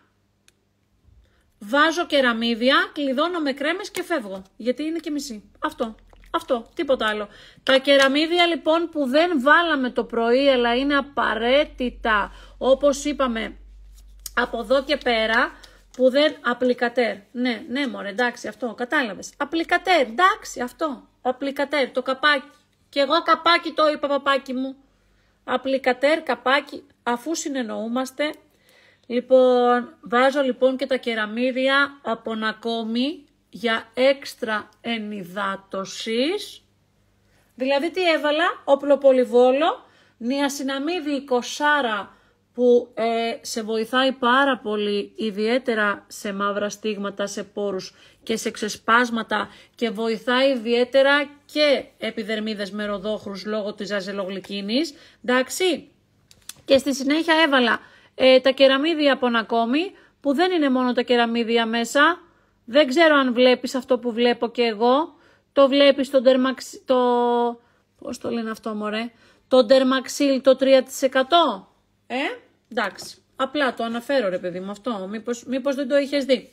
βάζω κεραμίδια, κλειδώνω με κρέμες και φεύγω, γιατί είναι και μισή. Αυτό, τίποτα άλλο. Τα κεραμίδια λοιπόν που δεν βάλαμε το πρωί, αλλά είναι απαραίτητα, όπως είπαμε, από εδώ και πέρα, που δεν, απλικατέρ, ναι μωρέ, εντάξει αυτό, κατάλαβες, απλικατέρ, εντάξει αυτό, απλικατέρ, το καπάκι. Και εγώ καπάκι το είπα παπάκι μου. Απλικατέρ, καπάκι, αφού συνεννοούμαστε. Λοιπόν, βάζω λοιπόν και τα κεραμίδια από Νακόμι για έξτρα ενυδάτωσης. Δηλαδή τι έβαλα, οπλοπολιβόλο, νιασιναμίδη 20 που σε βοηθάει πάρα πολύ, ιδιαίτερα σε μαύρα στίγματα, σε πόρους και σε ξεσπάσματα, και βοηθάει ιδιαίτερα και επιδερμίδες με ροδόχρους λόγω της αζελογλυκίνης. Εντάξει. Και στη συνέχεια έβαλα τα κεραμίδια από Νακόμι, που δεν είναι μόνο τα κεραμίδια μέσα. Δεν ξέρω αν βλέπεις αυτό που βλέπω και εγώ. Το βλέπεις πώς το λένε αυτό μωρέ, το Dermaxil το 3%. Εντάξει, απλά το αναφέρω ρε παιδί μου αυτό, μήπως δεν το είχες δει.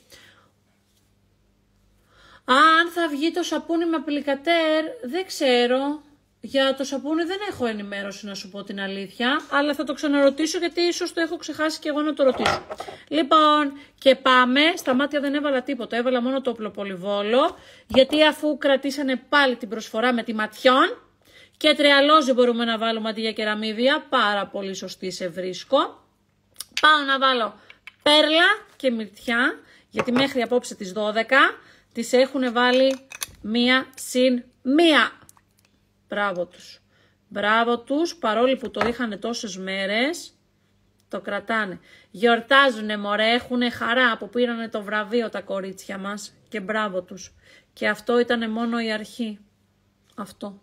Αν θα βγει το σαπούνι με απλικατέρ, δεν ξέρω, Για το σαπούνι δεν έχω ενημέρωση να σου πω την αλήθεια, αλλά θα το ξαναρωτήσω γιατί ίσως το έχω ξεχάσει και εγώ να το ρωτήσω. Λοιπόν, και πάμε, στα μάτια δεν έβαλα τίποτα, έβαλα μόνο το οπλοπολιβόλο, γιατί αφού κρατήσανε πάλι την προσφορά με τη ματιόν και τρεαλόζι μπορούμε να βάλουμε αντί για κεραμίδια, πάρα πολύ σωστή σε βρίσκω. Πάω να βάλω πέρλα και μυρτιά, γιατί μέχρι απόψε τις 12 τις έχουν βάλει 1 συν 1. Μπράβο τους. Μπράβο τους, παρόλοι που το είχαν τόσες μέρες, το κρατάνε. Γιορτάζουνε μωρέ, έχουνε χαρά που πήρανε το βραβείο τα κορίτσια μας και μπράβο τους. Και αυτό ήταν μόνο η αρχή. Αυτό.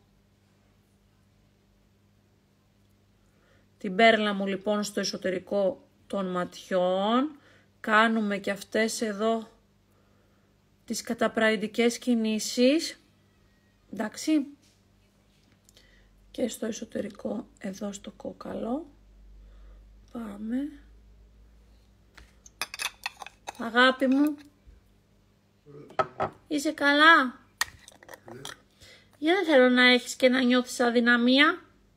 Την πέρλα μου λοιπόν στο εσωτερικό των ματιών. Κάνουμε και αυτές εδώ τις καταπραϊντικές κινήσεις. Εντάξει. Και στο εσωτερικό εδώ στο κόκαλο. Πάμε. Αγάπη μου. Είσαι καλά. Για δεν θέλω να έχεις και να νιώθεις αδυναμία.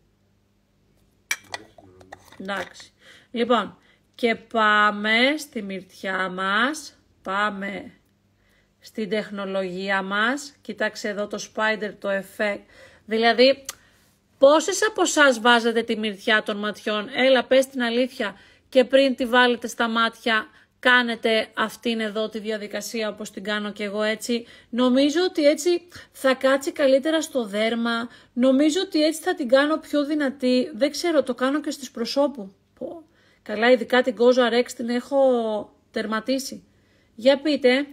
Εντάξει. Λοιπόν, και πάμε στη μυρτιά μας. Πάμε στην τεχνολογία μας. Κοίταξε εδώ το spider, το effect. Δηλαδή, πόσες από εσάς βάζετε τη μυρτιά των ματιών? Έλα, πες την αλήθεια. Και πριν τη βάλετε στα μάτια, κάνετε αυτήν εδώ τη διαδικασία όπως την κάνω και εγώ έτσι. Νομίζω ότι έτσι θα κάτσει καλύτερα στο δέρμα. Νομίζω ότι έτσι θα την κάνω πιο δυνατή. Δεν ξέρω, το κάνω και στις προσώπου. Καλά, ειδικά την Gozo Rx την έχω τερματίσει. Για πείτε.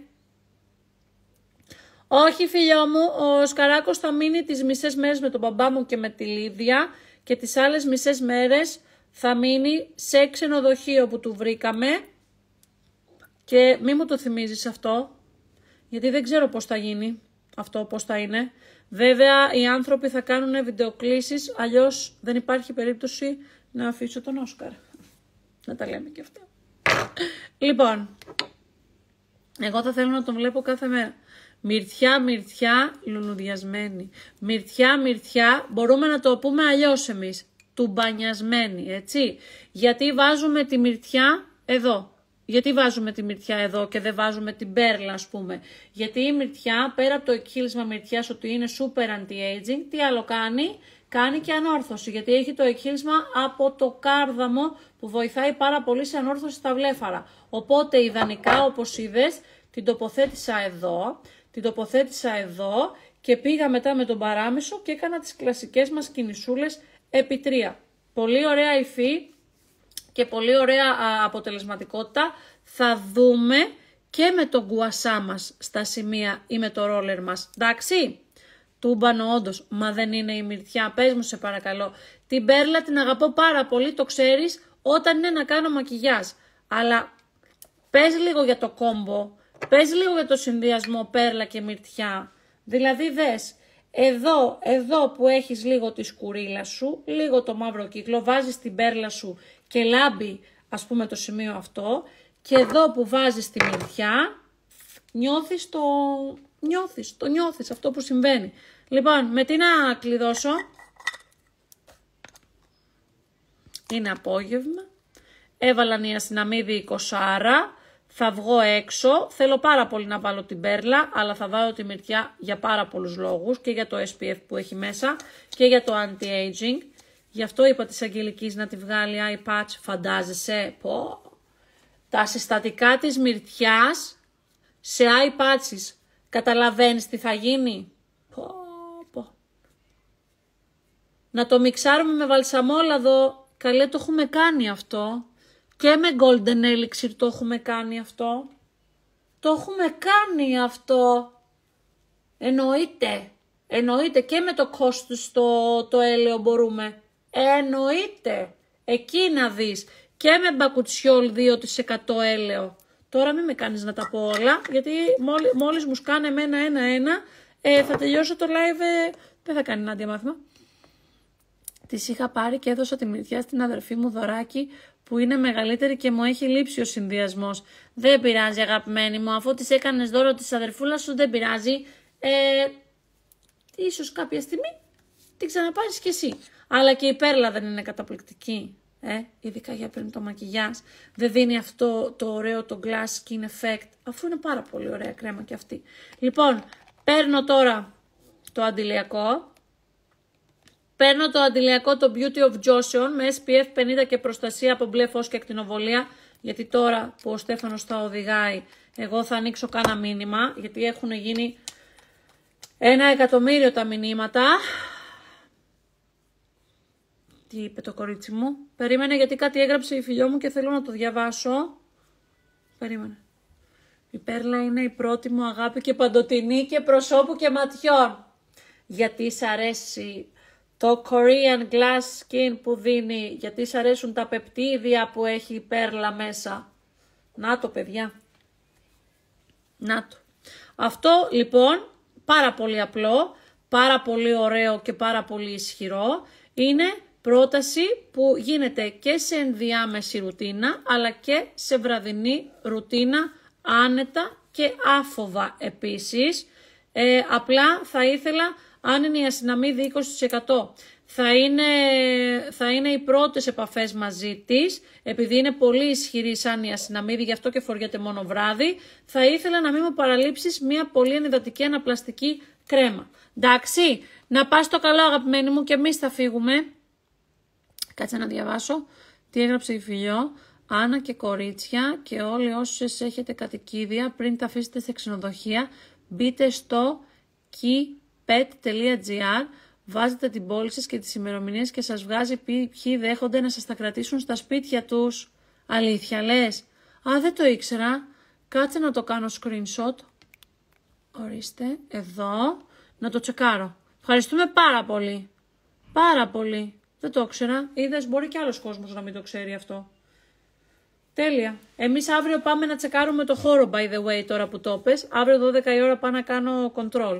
Όχι φίλιο μου, ο Σκαράκος θα μείνει τις μισές μέρες με τον μπαμπά μου και με τη Λίδια και τις άλλες μισές μέρες θα μείνει σε ξενοδοχείο που του βρήκαμε και μη μου το θυμίζεις αυτό, γιατί δεν ξέρω πώς θα γίνει αυτό, πώς θα είναι. Βέβαια οι άνθρωποι θα κάνουν βιντεοκλήσεις, αλλιώς δεν υπάρχει περίπτωση να αφήσω τον Όσκαρ. Να τα λέμε και αυτά. Λοιπόν, εγώ θα θέλω να τον βλέπω κάθε μέρα. Μυρτιά, μυρτιά, λουλουδιασμένη. Μυρτιά, μυρτιά, μπορούμε να το πούμε αλλιώς εμείς. Τουμπανιασμένη, έτσι. Γιατί βάζουμε τη μυρτιά εδώ. Γιατί βάζουμε τη μυρτιά εδώ και δεν βάζουμε την πέρλα, ας πούμε. Γιατί η μυρτιά, πέρα από το εκχύλισμα μυρτιάς ότι είναι super anti-aging, τι άλλο κάνει? Κάνει και ανόρθωση, γιατί έχει το εκχύλισμα από το κάρδαμο που βοηθάει πάρα πολύ σε ανόρθωση στα βλέφαρα. Οπότε ιδανικά, όπως είδες, την τοποθέτησα εδώ. Την τοποθέτησα εδώ και πήγα μετά με τον παράμεσο και έκανα τις κλασικές μας κινησούλες επί 3. Πολύ ωραία υφή και πολύ ωραία αποτελεσματικότητα. Θα δούμε και με τον γκουασά μας στα σημεία ή με το ρόλερ μας. Εντάξει, τούμπανο όντως, μα δεν είναι η μυρτιά. Πες μου σε παρακαλώ. Την πέρλα την αγαπώ πάρα πολύ, το ξέρεις, όταν είναι να κάνω μακιγιάζ. Αλλά πες λίγο για το κόμπο. Πες λίγο για το συνδυασμό πέρλα και μυρτιά. Δηλαδή δες, εδώ που έχεις λίγο τη σκουρίλα σου, λίγο το μαύρο κύκλο, βάζεις την πέρλα σου και λάμπει ας πούμε το σημείο αυτό. Και εδώ που βάζεις τη μυρτιά, νιώθεις αυτό που συμβαίνει. Λοιπόν, με τι να κλειδώσω? Είναι απόγευμα. Έβαλα νιασιναμίδι 20. Θα βγω έξω, θέλω πάρα πολύ να βάλω την πέρλα, αλλά θα βάλω τη μυρτιά για πάρα πολλούς λόγους και για το SPF που έχει μέσα και για το anti-aging. Γι' αυτό είπα της Αγγελικής να τη βγάλει eye patch, φαντάζεσαι, τα συστατικά της μυρτιάς σε eye patches, καταλαβαίνεις τι θα γίνει? Να το μιξάρουμε με βαλσαμόλαδο, καλέ το έχουμε κάνει αυτό. Και με Golden Elixir το έχουμε κάνει αυτό. Το έχουμε κάνει αυτό. Εννοείται και με το κόστος το έλαιο μπορούμε. Εννοείται. Εκεί να δεις. Και με μπακουτσιόλ 2% έλαιο. Τώρα μην με κάνεις να τα πω όλα, γιατί μόλις μου σκάνε εμένα ένα-ένα, θα τελειώσω το live, δεν θα κάνει ένα αντιμάθημα. Της είχα πάρει και έδωσα τη μυρτιά στην αδερφή μου δωράκι, που είναι μεγαλύτερη και μου έχει λείψει ο συνδυασμός. Δεν πειράζει αγαπημένη μου, αφού της έκανες δώρο της αδερφούλας σου δεν πειράζει. Ίσως κάποια στιγμή την ξαναπάρεις κι εσύ. Αλλά και η πέρλα δεν είναι καταπληκτική, ειδικά για πριν το μακιγιάζ. Δεν δίνει αυτό το ωραίο το glass skin effect, αφού είναι πάρα πολύ ωραία κρέμα κι αυτή. Λοιπόν, παίρνω τώρα το αντιλιακό. Παίρνω το αντιλιακό το Beauty of Joseon με SPF 50 και προστασία από μπλε φως και ακτινοβολία. Γιατί τώρα που ο Στέφανος θα οδηγάει, εγώ θα ανοίξω κάνα μήνυμα, γιατί έχουν γίνει 1.000.000 τα μηνύματα. Τι είπε το κορίτσι μου? Περίμενε, γιατί κάτι έγραψε η φιλιό μου και θέλω να το διαβάσω. Περίμενε. Η πέρλα είναι η πρώτη μου αγάπη και παντοτινή και προσώπου και ματιών. Γιατί σ' αρέσει το Korean Glass Skin που δίνει, γιατί σ' αρέσουν τα πεπτίδια που έχει η πέρλα μέσα. Να το, παιδιά. Να το. Αυτό λοιπόν, πάρα πολύ απλό, πάρα πολύ ωραίο και πάρα πολύ ισχυρό, είναι πρόταση που γίνεται και σε ενδιάμεση ρουτίνα, αλλά και σε βραδινή ρουτίνα, άνετα και άφοβα επίσης. Απλά θα ήθελα, αν είναι η ασυναμίδη 20%, θα είναι οι πρώτες επαφές μαζί της, επειδή είναι πολύ ισχυρή σαν η ασυναμίδη, γι' αυτό και φοριέται μόνο βράδυ, θα ήθελα να μην μου παραλείψεις μια πολύ ενυδατική αναπλαστική κρέμα. Εντάξει, να πας το καλό αγαπημένη μου και εμείς θα φύγουμε. Κάτσε να διαβάσω τι έγραψε η φιλιό. Άννα και κορίτσια και όλοι όσες έχετε κατοικίδια, πριν τα αφήσετε σε ξενοδοχεία, μπείτε στο keypet.gr, βάζετε την πόλη σας και τις ημερομηνίες και σας βγάζει ποιοι δέχονται να σας τα κρατήσουν στα σπίτια τους. Αλήθεια λες? Α, δεν το ήξερα. Κάτσε να το κάνω screenshot. Ορίστε, εδώ, να το τσεκάρω. Ευχαριστούμε πάρα πολύ. Πάρα πολύ. Δεν το ήξερα. Είδες, μπορεί και άλλος κόσμος να μην το ξέρει αυτό. Τέλεια. Εμείς αύριο πάμε να τσεκάρουμε το χώρο, by the way, τώρα που το πες. Αύριο 12 η ώρα πάω να κάνω control.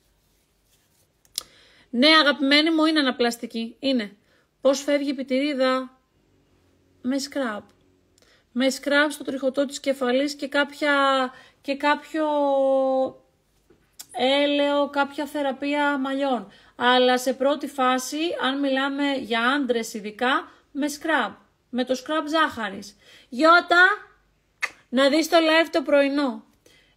Ναι, αγαπημένη μου, είναι αναπλαστική. Είναι. Πώς φεύγει η πιτηρίδα? Με σκράπ. Με σκράπ στο τριχωτό της κεφαλής και κάποιο έλαιο, κάποια θεραπεία μαλλιών. Αλλά σε πρώτη φάση, αν μιλάμε για άντρες ειδικά, με σκράπ. Με το σκράπ ζάχαρης. Γιώτα, να δεις το live το πρωινό.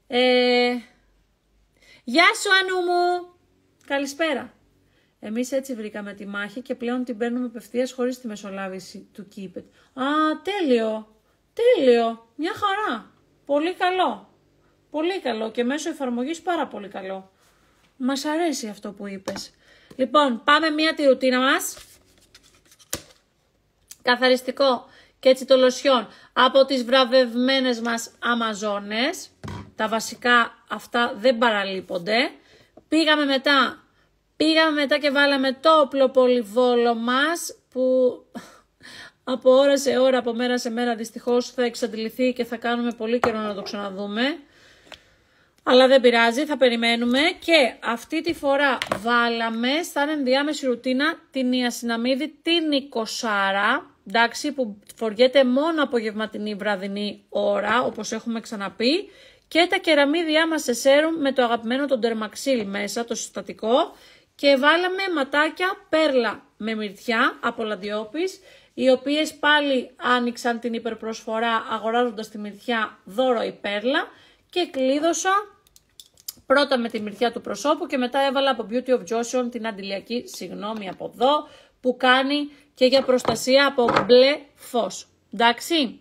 Γεια σου Ανού μου. Καλησπέρα. Εμείς έτσι βρήκαμε τη μάχη και πλέον την παίρνουμε απευθείας χωρίς τη μεσολάβηση του Keep It. Α, τέλειο. Τέλειο. Μια χαρά. Πολύ καλό. Πολύ καλό και μέσω εφαρμογής πάρα πολύ καλό. Μας αρέσει αυτό που είπες. Λοιπόν, πάμε μία τη ρουτίνα μας. Καθαριστικό και έτσι το λοσιόν από τις βραβευμένες μας Αμαζόνες. Τα βασικά αυτά δεν παραλείπονται. Πήγαμε μετά και βάλαμε το όπλο πολυβόλο μας που από ώρα σε ώρα, από μέρα σε μέρα δυστυχώς θα εξαντληθεί και θα κάνουμε πολύ καιρό να το ξαναδούμε. Αλλά δεν πειράζει, θα περιμένουμε και αυτή τη φορά βάλαμε σαν ενδιάμεση ρουτίνα την ιασιναμίδη την 20, εντάξει, που φοριέται μόνο απογευματινή βραδινή ώρα, όπως έχουμε ξαναπεί, και τα κεραμίδια μας σε σέρουμ με το αγαπημένο το Dermaxil μέσα, το συστατικό, και βάλαμε ματάκια πέρλα με μυρτιά από Λαντιόπης, οι οποίες πάλι άνοιξαν την υπερπροσφορά αγοράζοντας τη μυρτιά δώρο η πέρλα και κλείδωσα πρώτα με τη μυρτιά του προσώπου και μετά έβαλα από Beauty of Joseon την αντιλιακή, συγγνώμη από εδώ, που κάνει και για προστασία από μπλε φως. Εντάξει.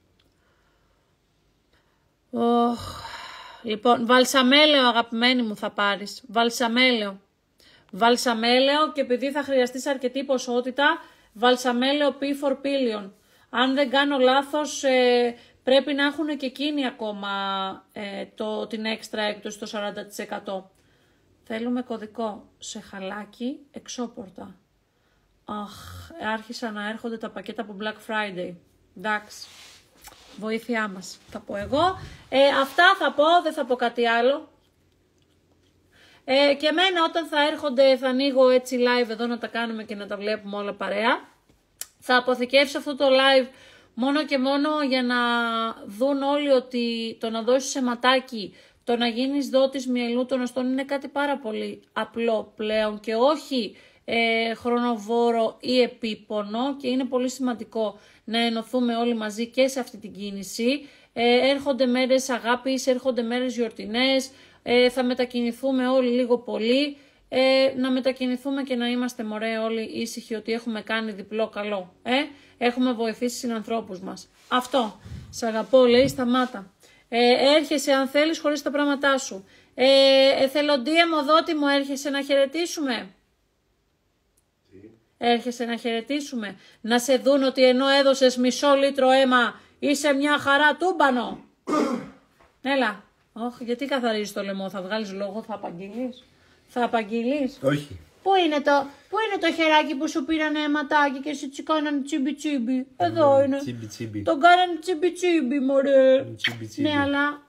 Λοιπόν, βαλσαμέλαιο αγαπημένη μου θα πάρεις. Βαλσαμέλαιο. Βαλσαμέλαιο και επειδή θα χρειαστείς αρκετή ποσότητα, βαλσαμέλαιο P4 Pillion. Αν δεν κάνω λάθος, πρέπει να έχουν και εκείνοι ακόμα την έξτρα έκπτωση το 40%. Θέλουμε κωδικό σε χαλάκι εξώπορτα. Άρχισαν να έρχονται τα πακέτα από Black Friday. Εντάξει, βοήθειά μας, θα πω εγώ. Αυτά θα πω, δεν θα πω κάτι άλλο. Και εμένα όταν θα έρχονται, θα ανοίγω έτσι live εδώ να τα κάνουμε και να τα βλέπουμε όλα παρέα. Θα αποθηκεύσω αυτό το live μόνο και μόνο για να δουν όλοι ότι το να δώσεις σε ματάκι, το να γίνεις δότης μυελού των οστών είναι κάτι πάρα πολύ απλό πλέον και όχι χρονοβόρο ή επίπονο και είναι πολύ σημαντικό να ενωθούμε όλοι μαζί και σε αυτή την κίνηση. Έρχονται μέρες αγάπης, έρχονται μέρες γιορτινές, θα μετακινηθούμε όλοι λίγο πολύ, να μετακινηθούμε και να είμαστε μωρέ όλοι ήσυχοι ότι έχουμε κάνει διπλό καλό, έχουμε βοηθήσει συνανθρώπους μας. Αυτό, σ' αγαπώ λέει, σταμάτα. Έρχεσαι αν θέλεις χωρίς τα πράγματά σου. Εθελοντή αιμοδότη μου, έρχεσαι να χαιρετήσουμε. Έρχεσαι να χαιρετήσουμε. Να σε δουν ότι ενώ έδωσες μισό λίτρο αίμα είσαι μια χαρά τούμπανο. Έλα. Γιατί καθαρίζεις το λαιμό, θα βγάλεις λόγο, θα απαγγείλεις. Θα απαγγείλεις. Όχι. Πού είναι το χεράκι που σου πήρανε αιματάκι και σου κάνανε τσίμπι τσίμπι. Εδώ είναι. Τσίμπι τσίμπι. Τον κάνανε τσίμπι τσίμπι μωρέ. Τσίμπι τσίμπι. Ναι, αλλά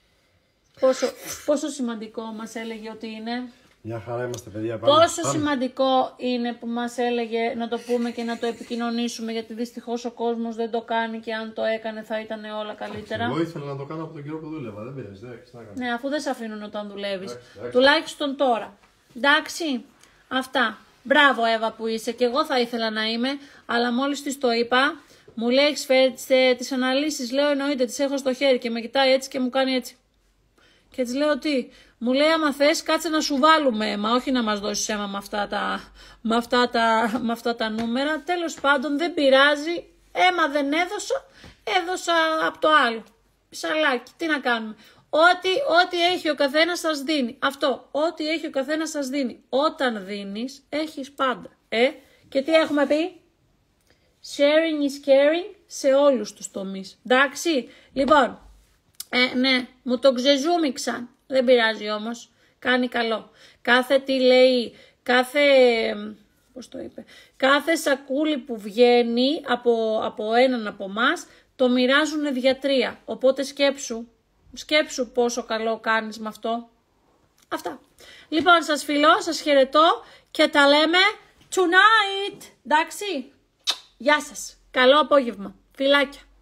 πόσο σημαντικό μας έλεγε ότι είναι. Μια χαρά είμαστε παιδιά. Πάμε. Πόσο σημαντικό είναι που μας έλεγε να το πούμε και να το επικοινωνήσουμε, γιατί δυστυχώς ο κόσμος δεν το κάνει και αν το έκανε θα ήταν όλα καλύτερα. Εγώ ήθελα να το κάνω από τον καιρό που δούλευα, δεν πειράζει, ναι, αφού δεν σε αφήνουν όταν δουλεύεις. Τουλάχιστον τώρα. Εντάξει, αυτά. Μπράβο Εύα που είσαι, και εγώ θα ήθελα να είμαι, αλλά μόλις της το είπα, μου λέει έχεις φέρει τις αναλύσεις, λέω εννοείται, τις έχω στο χέρι και με κοιτάει έτσι και μου κάνει έτσι. Και της λέω τι, μου λέει άμα θες κάτσε να σου βάλουμε αίμα, όχι να μας δώσεις αίμα με αυτά τα νούμερα. Τέλος πάντων δεν πειράζει, αίμα δεν έδωσα από το άλλο. Ψαλάκι, τι να κάνουμε. Ό,τι έχει ο καθένας σας δίνει. Αυτό, ό,τι έχει ο καθένας σας δίνει. Όταν δίνεις, έχεις πάντα. Και τι έχουμε πει? Sharing is caring σε όλους τους τομείς. Εντάξει, λοιπόν, ναι, μου το ξεζούμιξαν. Δεν πειράζει όμως, κάνει καλό. Κάθε τι λέει, κάθε σακούλι που βγαίνει από έναν από εμάς, το μοιράζουν διατρία. Οπότε σκέψου πόσο καλό κάνεις με αυτό. Αυτά. Λοιπόν, σας φιλώ, σας χαιρετώ και τα λέμε tonight. Εντάξει, γεια σας. Καλό απόγευμα. Φιλάκια.